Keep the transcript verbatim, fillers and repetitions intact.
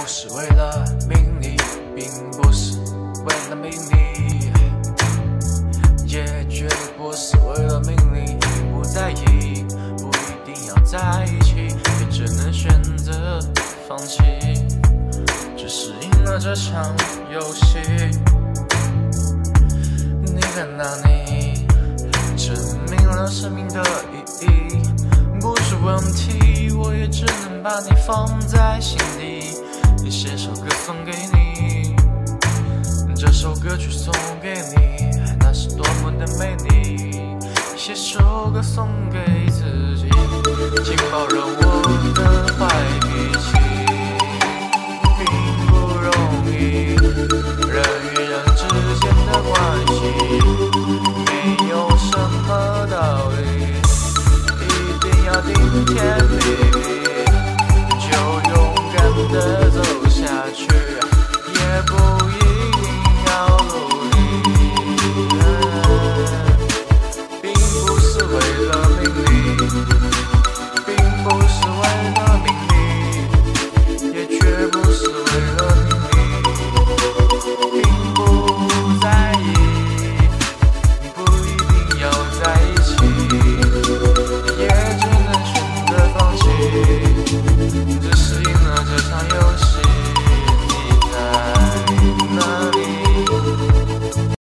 不是为了名利，并不是为了名利，也绝对不是为了名利。不在意，不一定要在一起，也只能选择放弃，只是赢了这场游戏。你看那你证明了生命的意义，不是问题，我也只能把你放在心底。写首歌送给你，这首歌曲送给你，那是多么的美丽。写首歌送给自己，请包容我的坏。